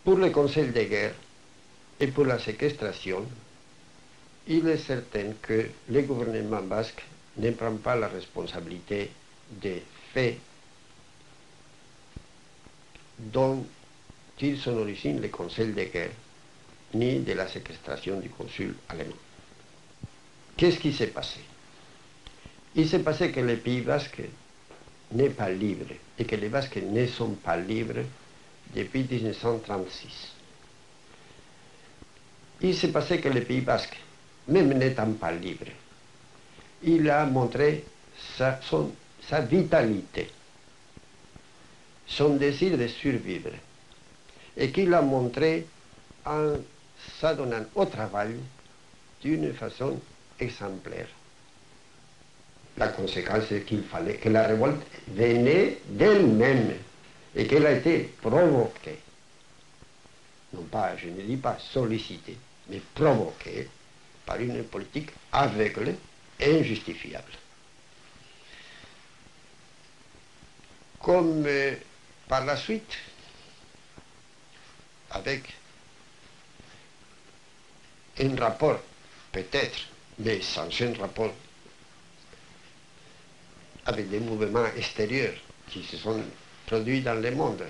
Pour le Conseil de guerre et pour la séquestration, il est certain que le gouvernement basque ne prend pas la responsabilité des faits dont ils sont origine le Conseil de guerre, ni de la séquestration du consul allemand. Qu'est-ce qui s'est passé? Il s'est passé que le Pays basque n'est pas libre et que les Basques ne sont pas libres depuis 1936. Il s'est passé que le Pays basque, même n'étant pas libre, il a montré sa vitalité, son désir de survivre, et qu'il a montré en s'adonnant au travail d'une façon exemplaire. La conséquence, c'est qu'il fallait que la révolte venait d'elle-même et qu'elle a été provoquée. Non pas, je ne dis pas sollicitée, mais provoquée par une politique aveugle et injustifiable. Comme par la suite, avec un rapport, peut-être, mais sans un rapport avec des mouvements extérieurs qui se sont produits dans le monde,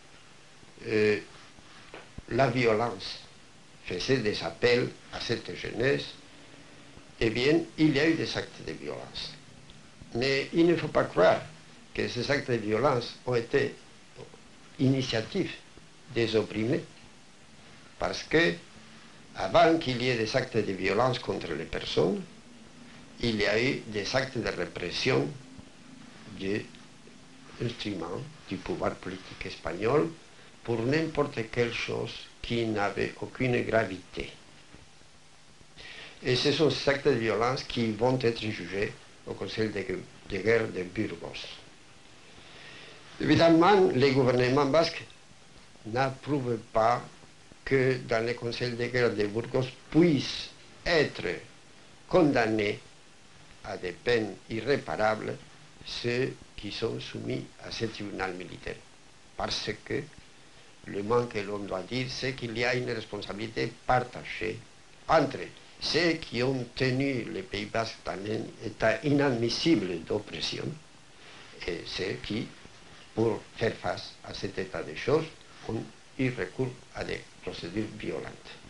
la violence faisait des appels à cette jeunesse, eh bien, il y a eu des actes de violence. Mais il ne faut pas croire que ces actes de violence ont été initiatives des opprimés, parce que, avant qu'il y ait des actes de violence contre les personnes, il y a eu des actes de répression des instruments du pouvoir politique espagnol pour n'importe quelle chose qui n'avait aucune gravité. Et ce sont ces actes de violence qui vont être jugés au Conseil de guerre de Burgos. Évidemment, le gouvernement basque n'approuve pas que dans le Conseil de guerre de Burgos puissent être condamnés à des peines irréparables ceux qui sont soumis à ce tribunal militaire. Parce que le moins que l'on doit dire, c'est qu'il y a une responsabilité partagée entre ceux qui ont tenu le Pays basque dans un état inadmissible d'oppression et ceux qui, pour faire face à cet état de choses, ont eu recours à des procédures violentes.